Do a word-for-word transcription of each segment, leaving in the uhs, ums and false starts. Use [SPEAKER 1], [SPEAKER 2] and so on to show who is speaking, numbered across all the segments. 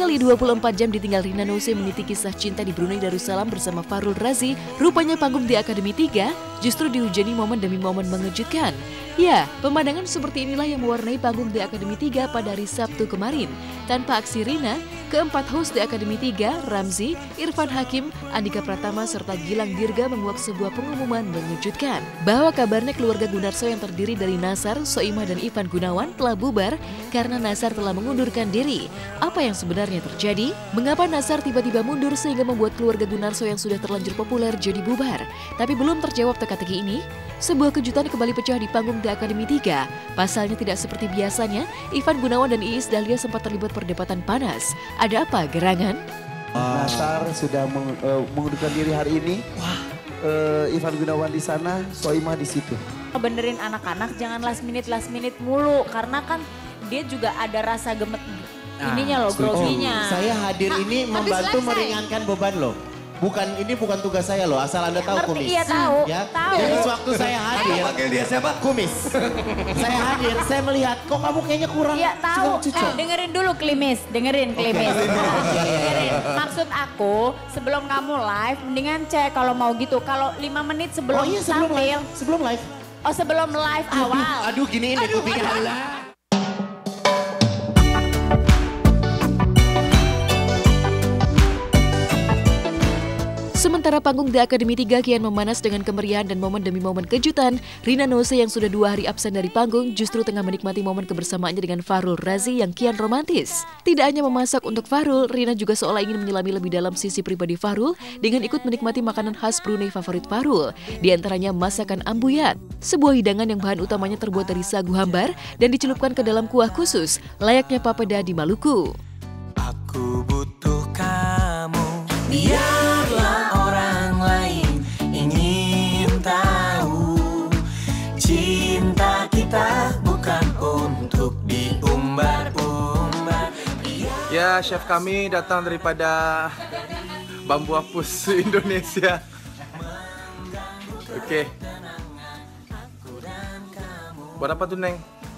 [SPEAKER 1] Sekali dua puluh empat jam ditinggal Rina Nose meniti kisah cinta di Brunei Darussalam bersama Fahrul Razi, rupanya panggung di Akademi tiga justru dihujani momen demi momen mengejutkan. Ya, pemandangan seperti inilah yang mewarnai panggung di Akademi tiga pada hari Sabtu kemarin. Tanpa aksi Rina, keempat host di Akademi tiga, Ramzi, Irfan Hakim, Andika Pratama, serta Gilang Dirga menguak sebuah pengumuman mengejutkan bahwa kabarnya keluarga Gunarso yang terdiri dari Nasar, Soimah, dan Ivan Gunawan telah bubar karena Nasar telah mengundurkan diri. Apa yang sebenarnya terjadi? Mengapa Nasar tiba-tiba mundur sehingga membuat keluarga Gunarso yang sudah terlanjur populer jadi bubar? Tapi belum terjawab teka-teki ini, sebuah kejutan kembali pecah di panggung di Akademi tiga. Pasalnya tidak seperti biasanya, Ivan Gunawan dan Iis Dahlia sempat terlibat perdebatan panas. Ada apa gerangan?
[SPEAKER 2] Nasar sudah meng, uh, mengundurkan diri hari ini. Wah. Uh, Ivan Gunawan di sana, Soimah di situ.
[SPEAKER 3] Benerin anak-anak jangan last minute last minute mulu, karena kan dia juga ada rasa gemet ininya loh, groginya.
[SPEAKER 4] Oh, saya hadir ini
[SPEAKER 3] Ha,
[SPEAKER 4] membantu meringankan beban loh. Bukan, ini bukan tugas saya loh, asal Anda tahu,
[SPEAKER 3] Ngerti,
[SPEAKER 4] Kumis.
[SPEAKER 3] iya tahu,
[SPEAKER 4] Ya,
[SPEAKER 3] tahu.
[SPEAKER 4] jadi sewaktu saya hadir,
[SPEAKER 5] Panggil dia siapa?
[SPEAKER 4] Kumis. Saya hadir, saya melihat kok kamu kayaknya kurang.
[SPEAKER 3] Iya tahu,
[SPEAKER 4] cocok.
[SPEAKER 3] eh, dengerin dulu Klimis, dengerin Klimis. Dengerin. Maksud aku, sebelum kamu live, mendingan cek kalau mau gitu. Kalau lima menit sebelum
[SPEAKER 4] Oh iya, sebelum
[SPEAKER 3] tampil.
[SPEAKER 4] live. Sebelum live.
[SPEAKER 3] Oh sebelum live awal.
[SPEAKER 4] Aduh, gini ini kuping Allah.
[SPEAKER 1] Sementara panggung di Akademi tiga kian memanas dengan kemeriahan dan momen demi momen kejutan, Rina Nose yang sudah dua hari absen dari panggung justru tengah menikmati momen kebersamaannya dengan Fahrul Razi yang kian romantis. Tidak hanya memasak untuk Fahrul, Rina juga seolah ingin menyelami lebih dalam sisi pribadi Fahrul dengan ikut menikmati makanan khas Brunei favorit Fahrul, di antaranya masakan ambuyat, sebuah hidangan yang bahan utamanya terbuat dari sagu hambar dan dicelupkan ke dalam kuah khusus, layaknya papeda di Maluku.
[SPEAKER 6] Aku butuh kamu, biarlah orang lain ingin tahu. Cinta kita bukan untuk diumbar-umbar.
[SPEAKER 5] Ya, chef kami datang daripada Bambu Hapus Indonesia. Oke. Buat apa tuh, Neng?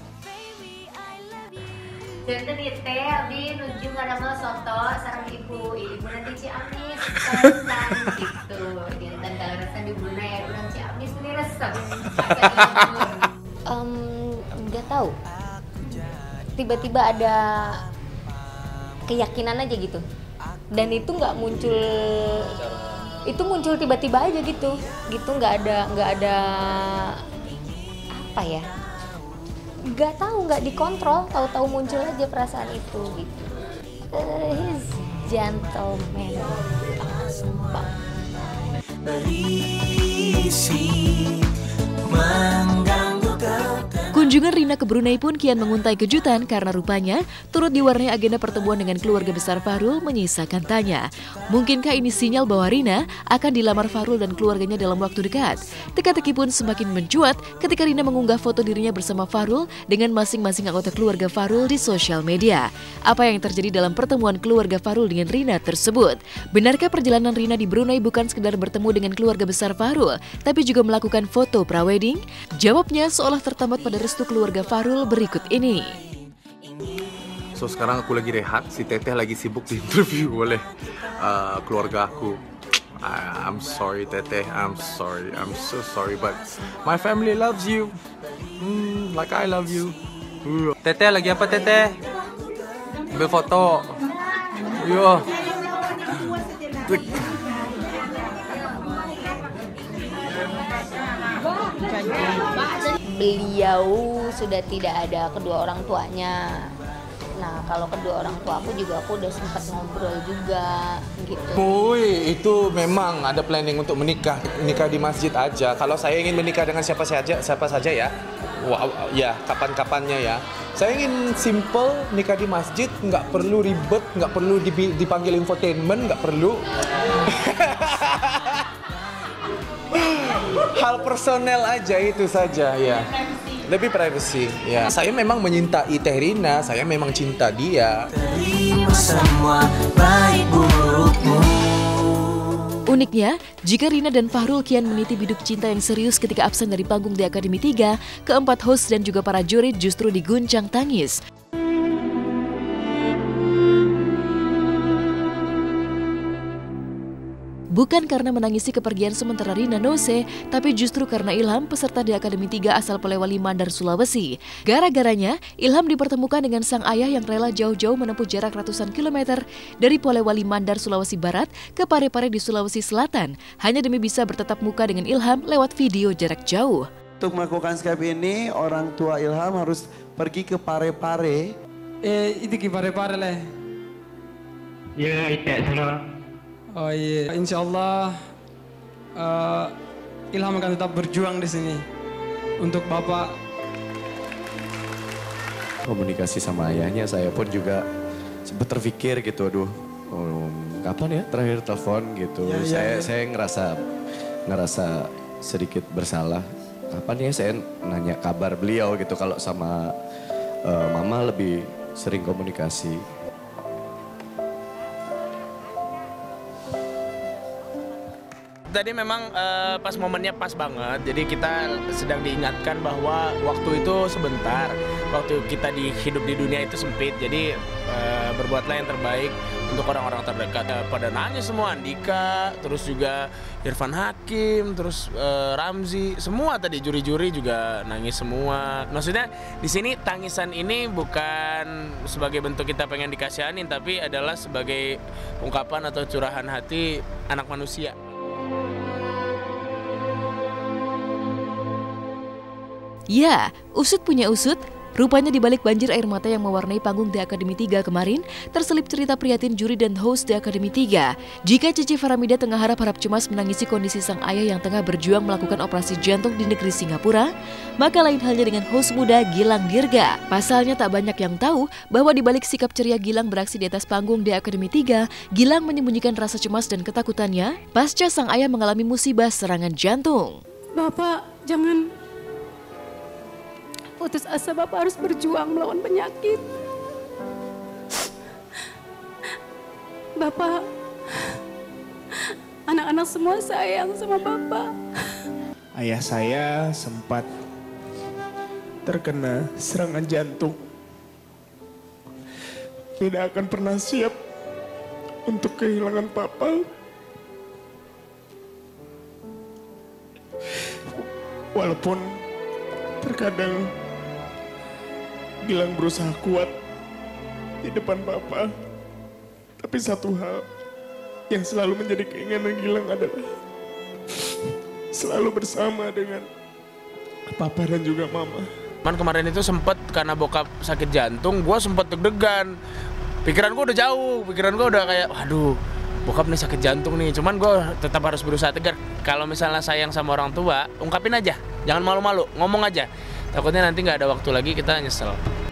[SPEAKER 7] Jantan teh abdi nuju ngadamel soto sareng ibu, ibu nanti Ciamis kaleresan gitu. Jantan kaleresan di Brunei ya, urang Ciamis ini resep.
[SPEAKER 8] Um, nggak tahu. Tiba-tiba ada keyakinan aja gitu. Dan itu nggak muncul, itu muncul tiba-tiba aja gitu. Gitu nggak ada nggak ada apa ya? Gak tahu, nggak dikontrol, tahu-tahu muncul aja perasaan itu gitu. Uh, he's gentleman.
[SPEAKER 1] Kunjungan Rina ke Brunei pun kian menguntai kejutan karena rupanya turut diwarnai agenda pertemuan dengan keluarga besar Fahrul menyisakan tanya. Mungkinkah ini sinyal bahwa Rina akan dilamar Fahrul dan keluarganya dalam waktu dekat? Teka-teki pun semakin mencuat ketika Rina mengunggah foto dirinya bersama Fahrul dengan masing-masing anggota keluarga Fahrul di sosial media. Apa yang terjadi dalam pertemuan keluarga Fahrul dengan Rina tersebut? Benarkah perjalanan Rina di Brunei bukan sekedar bertemu dengan keluarga besar Fahrul, tapi juga melakukan foto prawedding? Jawabnya seolah tertambat pada restu keluarga Fahrul berikut ini.
[SPEAKER 5] So sekarang aku lagi rehat, si Teteh lagi sibuk di interview oleh uh, keluarga aku. I, I'm sorry Teteh, I'm sorry, I'm so sorry, but my family loves you, hmm, like I love you. Teteh lagi apa Teteh? Ambil foto. Yo.
[SPEAKER 8] Beliau sudah tidak ada kedua orang tuanya. Nah, kalau kedua orang tua aku juga aku udah sempat ngobrol juga gitu.
[SPEAKER 5] Woi, itu memang ada planning untuk menikah, nikah di masjid aja. Kalau saya ingin menikah dengan siapa saja, siapa saja ya. Wow, ya kapan-kapannya ya. Saya ingin simple, nikah di masjid, nggak perlu ribet, nggak perlu dipanggil infotainment, nggak perlu. Hal personel aja itu saja ya. Lebih privacy ya. Saya memang menyintai Teh Rina, saya memang cinta dia.
[SPEAKER 6] Terima semua baik burukmu.
[SPEAKER 1] Uniknya, jika Rina dan Fahrul kian meniti biduk cinta yang serius ketika absen dari panggung di Akademi tiga, keempat host dan juga para juri justru diguncang tangis. Bukan karena menangisi kepergian sementara Rina Nose, tapi justru karena Ilham, peserta di Akademi tiga asal Polewali Mandar, Sulawesi. Gara-garanya, Ilham dipertemukan dengan sang ayah yang rela jauh-jauh menempuh jarak ratusan kilometer dari Polewali Mandar, Sulawesi Barat ke Parepare di Sulawesi Selatan, hanya demi bisa bertatap muka dengan Ilham lewat video jarak jauh.
[SPEAKER 2] Untuk melakukan Skype ini, orang tua Ilham harus pergi ke Parepare.
[SPEAKER 9] Eh, itu ke Parepare lah.
[SPEAKER 10] Ya, itu sana.
[SPEAKER 9] Oh iya, insya Allah uh, Ilham akan tetap berjuang di sini untuk Bapak.
[SPEAKER 11] Komunikasi sama ayahnya, saya pun juga sempat terpikir gitu, aduh, um, kapan ya terakhir telepon gitu.
[SPEAKER 9] Ya, ya,
[SPEAKER 11] saya
[SPEAKER 9] ya.
[SPEAKER 11] saya ngerasa ngerasa sedikit bersalah. Kapan ya saya nanya kabar beliau gitu, kalau sama uh, mama lebih sering komunikasi.
[SPEAKER 12] Tadi memang uh, pas momennya pas banget, jadi kita sedang diingatkan bahwa waktu itu sebentar, waktu kita di hidup di dunia itu sempit, jadi uh, berbuatlah yang terbaik untuk orang-orang terdekat. Uh, pada nangis semua, Andika, terus juga Irfan Hakim, terus uh, Ramzi, semua tadi juri-juri juga nangis semua. Maksudnya di sini tangisan ini bukan sebagai bentuk kita pengen dikasihanin, tapi adalah sebagai ungkapan atau curahan hati anak manusia.
[SPEAKER 1] Ya, usut punya usut. Rupanya di balik banjir air mata yang mewarnai panggung di Akademi tiga kemarin, terselip cerita prihatin juri dan host di Akademi tiga. Jika Cici Faramida tengah harap-harap cemas menangisi kondisi sang ayah yang tengah berjuang melakukan operasi jantung di negeri Singapura, maka lain halnya dengan host muda Gilang Dirga. Pasalnya tak banyak yang tahu bahwa di balik sikap ceria Gilang beraksi di atas panggung di Akademi tiga, Gilang menyembunyikan rasa cemas dan ketakutannya pasca sang ayah mengalami musibah serangan jantung.
[SPEAKER 13] Bapak, jangan putus asa, Bapak harus berjuang melawan penyakit. Bapak, anak-anak semua sayang sama Bapak.
[SPEAKER 14] Ayah saya sempat terkena serangan jantung. Tidak akan pernah siap untuk kehilangan Papa. Walaupun terkadang Gilang berusaha kuat di depan Papa, tapi satu hal yang selalu menjadi keinginan Gilang adalah selalu bersama dengan Papa dan juga Mama.
[SPEAKER 12] Man kemarin itu sempet karena bokap sakit jantung, gue sempet deg-degan. Pikiran gue udah jauh, pikiran gue udah kayak, waduh, bokap nih sakit jantung nih. Cuman gue tetap harus berusaha tegar. Kalau misalnya sayang sama orang tua, ungkapin aja, jangan malu-malu, ngomong aja. Takutnya nanti nggak ada waktu lagi kita nyesel.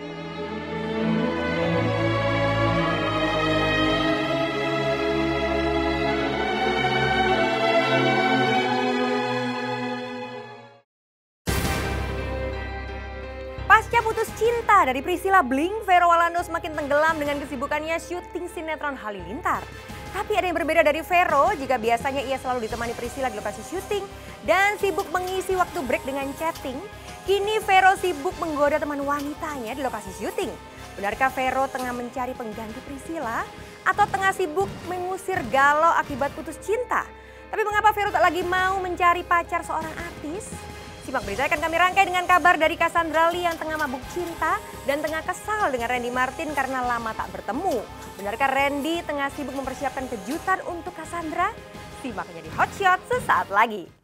[SPEAKER 15] Pasca putus cinta dari Priscilla Bling, Vero Walando semakin tenggelam dengan kesibukannya syuting sinetron Halilintar. Tapi ada yang berbeda dari Vero, jika biasanya ia selalu ditemani Priscilla di lokasi syuting dan sibuk mengisi waktu break dengan chatting, kini Vero sibuk menggoda teman wanitanya di lokasi syuting. Benarkah Vero tengah mencari pengganti Priscilla atau tengah sibuk mengusir galau akibat putus cinta? Tapi mengapa Vero tak lagi mau mencari pacar seorang artis? Simak berita akan kami rangkai dengan kabar dari Cassandra Lee yang tengah mabuk cinta dan tengah kesal dengan Randy Martin karena lama tak bertemu. Benarkah Randy tengah sibuk mempersiapkan kejutan untuk Cassandra? Simaknya di Hot Shot sesaat lagi.